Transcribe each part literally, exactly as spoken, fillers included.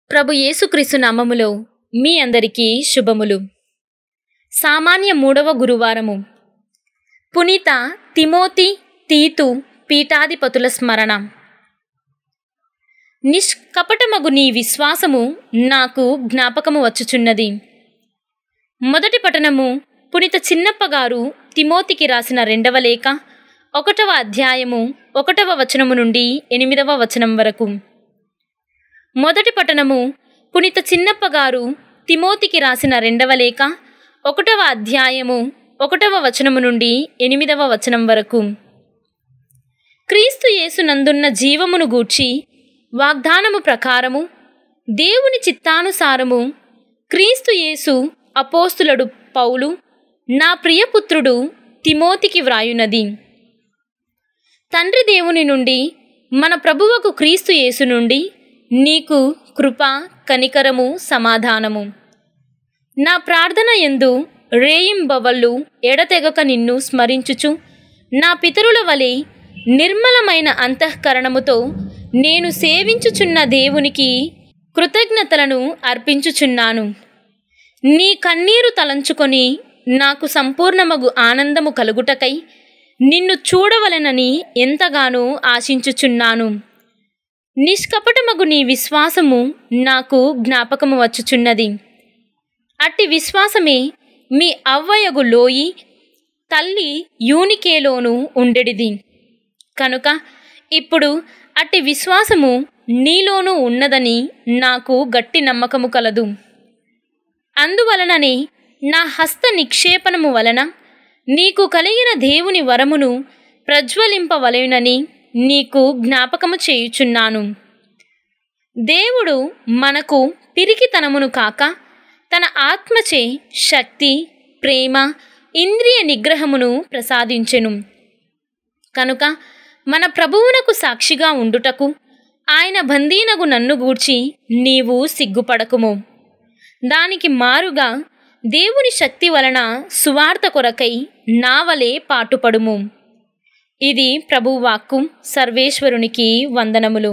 ప్రభు యేసుక్రీస్తు నామములో మీ అందరికీ శుభములు. సామాన్య మూడవ గురువారము. పునీత తిమోతి తీతు పీఠాధిపతుల స్మరణ. నిష్కపటమగు నీ విశ్వాసము నాకు జ్ఞాపకము వచ్చుచున్నది. మొదటి పఠనము పునీత చిన్నప్పగారు తిమోతికి రాసిన రెండవ లేఖ ఒకటవ అధ్యాయము ఒకటవ వచనము నుండి ఎనిమిదవ వచనం వరకు. మొదటి పఠనము పునీత చిన్నప్పగారు తిమోతికి రాసిన రెండవ లేఖ ఒకటవ అధ్యాయము ఒకటవ వచనము నుండి ఎనిమిదవ వచనం వరకు. క్రీస్తు యేసు నందున్న జీవమును గూర్చి వాగ్దానము ప్రకారము దేవుని చిత్తానుసారము క్రీస్తు యేసు అపోస్తులుడు పౌలు నా ప్రియపుత్రుడు తిమోతికి వ్రాయునది. తండ్రి దేవుని నుండి మన ప్రభువకు క్రీస్తు యేసు నుండి నీకు కృప, కనికరము, సమాధానము. నా ప్రార్థన యందు రేయింబవళ్ళు ఎడతెగక నిన్ను స్మరించుచు నా పితరుల వలె నిర్మలమైన అంతఃకరణముతో నేను సేవించుచున్న దేవునికి కృతజ్ఞతలను అర్పించుచున్నాను. నీ కన్నీరు తలంచుకొని నాకు సంపూర్ణమగు ఆనందము కలుగుటకై నిన్ను చూడవలెనని ఎంతగానో ఆశించుచున్నాను. నిష్కపటమగు నీ విశ్వాసము నాకు జ్ఞాపకము వచ్చుచున్నది. అట్టి విశ్వాసమే మీ అవ్వయగు లోయి తల్లి యూనికేలోను ఉండెడిది. కనుక ఇప్పుడు అట్టి విశ్వాసము నీలోనూ ఉన్నదని నాకు గట్టి నమ్మకము కలదు. అందువలననే నా హస్త నిక్షేపణము వలన నీకు కలిగిన దేవుని వరమును ప్రజ్వలింపవలెనని నీకు జ్ఞాపకము చేయుచున్నాను. దేవుడు మనకు పిరికితనమును కాక తన ఆత్మచే శక్తి, ప్రేమ, ఇంద్రియ నిగ్రహమును ప్రసాదించెను. కనుక మన ప్రభువునకు సాక్షిగా ఉండుటకు ఆయన బందీనగు నన్ను గూర్చి నీవు సిగ్గుపడకుము. దానికి మారుగా దేవుని శక్తి వలన సువార్త కొరకై నా వలె పాటుపడుము. ఇది ప్రభువాక్కు. సర్వేశ్వరునికి వందనములు.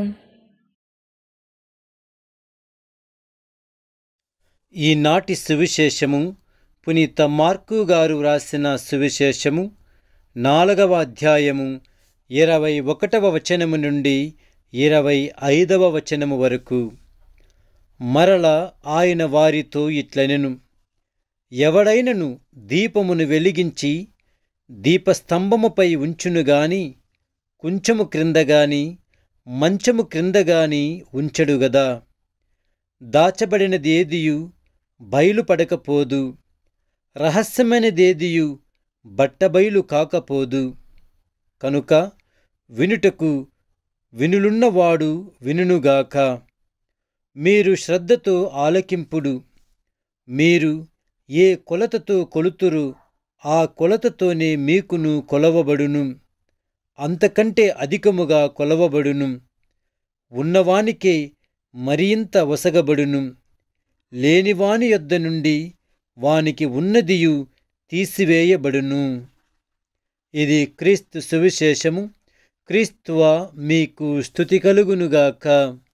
ఈనాటి సువిశేషము పునీత మార్కు గారు రాసిన సువిశేషము నాలుగవ అధ్యాయము ఇరవై ఒకటవ వచనము నుండి ఇరవై ఐదవ వచనము వరకు. మరల ఆయన వారితో ఇట్లనెను, ఎవడైనను దీపమును వెలిగించి దీపస్తంభముపై ఉంచునుగాని కొంచెము క్రిందగాని మంచము క్రిందగాని ఉంచడు గదా. దాచబడినదేదియు బయలుపడకపోదు, రహస్యమైనదేదియు బట్టబయలు కాకపోదు. కనుక వినుటకు వినులున్నవాడు వినుగాక. మీరు శ్రద్ధతో ఆలకింపుడు. మీరు ఏ కొలతతో కొలుతురు ఆ కొలతతోనే మీకును కొలవబడును, అంతకంటే అధికముగా కొలవబడును. ఉన్నవానికే మరింత వసగబడును, లేనివాని యొద్ద నుండి వానికి ఉన్నదియు తీసివేయబడును. ఇది క్రీస్తు సువిశేషము. క్రీస్తువా మీకు స్తుతి కలుగునుగాక.